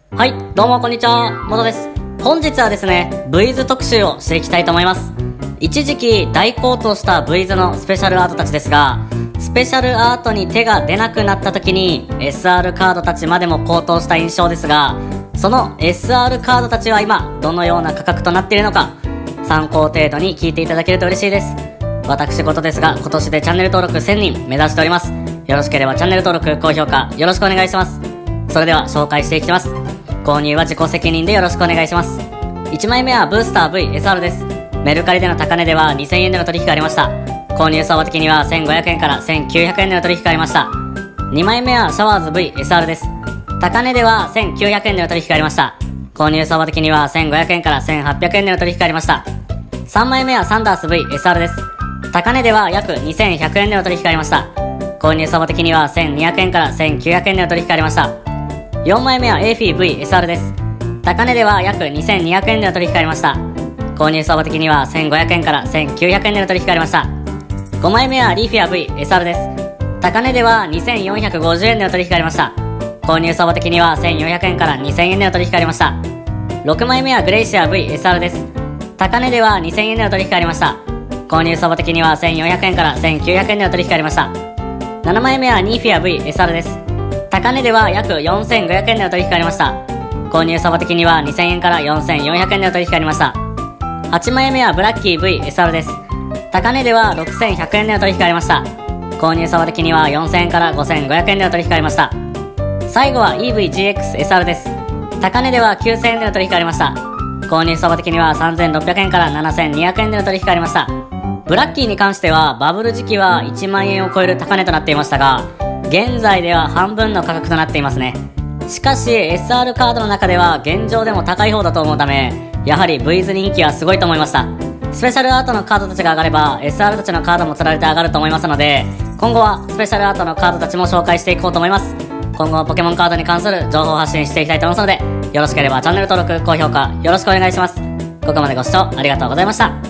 はい、どうもこんにちは、もとです。本日はですね、V's 特集をしていきたいと思います。一時期大高騰した V's のスペシャルアートたちですが、スペシャルアートに手が出なくなった時に SR カードたちまでも高騰した印象ですが、その SR カードたちは今、どのような価格となっているのか、参考程度に聞いていただけると嬉しいです。私事ですが、今年でチャンネル登録1000人目指しております。よろしければチャンネル登録、高評価、よろしくお願いします。それでは紹介していきます。購入は自己責任でよろしくお願いします。1枚目はブースター VSR です。メルカリでの高値では2000円での取引がありました。購入相場的には1500円から1900円での取引がありました。2枚目はシャワーズ VSR です。高値では1900円での取引がありました。購入相場的には1500円から1800円での取引がありました。3枚目はサンダース VSR です。高値では約2100円での取引がありました。購入相場的には1200円から1900円での取引がありました。4枚目は AFVSR です。高値では約2200円での取引がありました。購入相場的には1500円から1900円での取引がありました。5枚目はリーフィア VSR です。高値では2450円での取引がありました。購入相場的には1400円から2000円での取引がありました。6枚目はグレイシア VSR です。高値では2000円での取引がありました。購入相場的には1400円から1900円での取引がありました。7枚目はニーフィア VSR です。高値では約4500円での取引がありました。購入相場的には2000円から4400円での取引がありました。8枚目はブラッキー VSR です。高値では6100円での取引がありました。購入相場的には4000円から5500円での取引がありました。最後は EVGXSR です。高値では9000円での取引がありました。購入相場的には3600円から7200円での取引がありました。ブラッキーに関してはバブル時期は1万円を超える高値となっていましたが、現在では半分の価格となっていますね。しかし SR カードの中では現状でも高い方だと思うため、やはり V's 人気はすごいと思いました。スペシャルアートのカードたちが上がれば SR たちのカードも釣られて上がると思いますので、今後はスペシャルアートのカードたちも紹介していこうと思います。今後はポケモンカードに関する情報を発信していきたいと思いますので、よろしければチャンネル登録、高評価よろしくお願いします。ここまでご視聴ありがとうございました。